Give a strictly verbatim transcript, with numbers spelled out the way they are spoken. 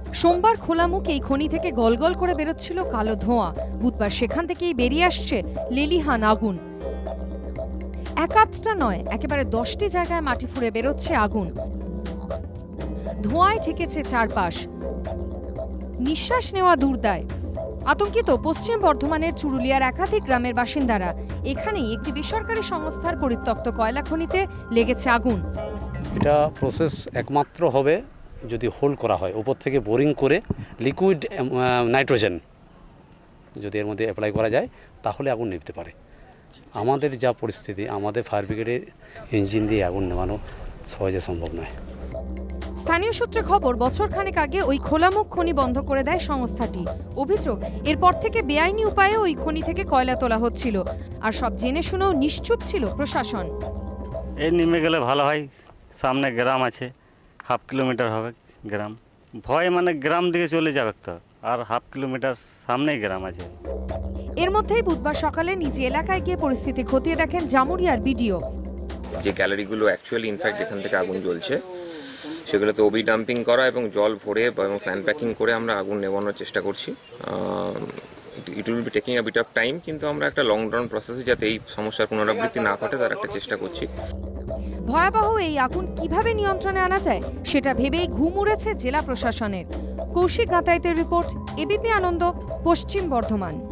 সোমবার খোলা মুখ এই খনি থেকে গলগল করে বেরোচ্ছিল কালো ধোঁয়া। বুধবার সেখান থেকেই বেরিয়ে আসছে লেলিহান আগুন। একাধটা নয়, একেবারে দশটি জায়গায় মাটি ফুঁড়ে বেরোচ্ছে আগুন। ধোঁয়ায় ঠেকেছে চারপাশ, নিঃশ্বাস নেওয়া দুর্দায়। আতঙ্কিত পশ্চিম বর্ধমানের চুরুলিয়ার একাধিক গ্রামের বাসিন্দারা। এখানেই একটি বেসরকারি সংস্থার পরিত্যক্ত কয়লা খনিতে লেগেছে আগুন। এটা প্রসেস একমাত্র হবে যদি হোল করা হয়, উপর থেকে বোরিং করে লিকুইড নাইট্রোজেন যদি এর মধ্যে অ্যাপ্লাই করা যায় তাহলে আগুন নিভতে পারে। আমাদের যা পরিস্থিতি, আমাদের ফায়ার ব্রিগেডের ইঞ্জিন দিয়ে আগুন নেভানো সহজে সম্ভব নয়। স্থানীয় সূত্রে খবর, বছর খানেক আগে ওই খোলামুখ খনি বন্ধ করে দেয় সংস্থাটি। অভিযোগ, এরপর থেকে বেআইনি উপায়ে ওই খনি থেকে কয়লা তোলা হচ্ছিল, আর সব জেনে শুনেও নিশ্চুপ ছিল প্রশাসন। এই নেমে গেলে ভালো হয়, সামনে গ্রাম আছে, হাফ কিলোমিটার হবে গ্রাম। ভয় মানে গ্রাম দিকে চলে যাবে তো, আর হাফ কিলোমিটার সামনেই গ্রাম আছে। এর মধ্যেই বুধবার সকালে নিজ এলাকায় গিয়ে পরিস্থিতি খতিয়ে দেখেন জামুরিয়ার বিডিও। যে গ্যালারিগুলো অ্যাকচুয়ালি ইনফ্যাক্ট এখান থেকে আগুন জ্বলছে সেগুলোতে ওবি ডাম্পিং করা এবং জল ভরে এবং স্যান্ড প্যাকিং করে আমরা আগুন নেভানোর চেষ্টা করছি। It will be taking a bit of time, কিন্তু আমরা একটা লং রান প্রসেসে যাতে এই সমস্যার পুনরাবৃত্তি না ঘটে তার একটা চেষ্টা করছি। ভয়াবহ এই আগুন কিভাবে নিয়ন্ত্রণে আনা যায় সেটা ভেবেই ঘুম উড়েছে জেলা প্রশাসনের। কৌশিক গাতাইতের রিপোর্ট, এবিপি আনন্দ, পশ্চিম বর্ধমান।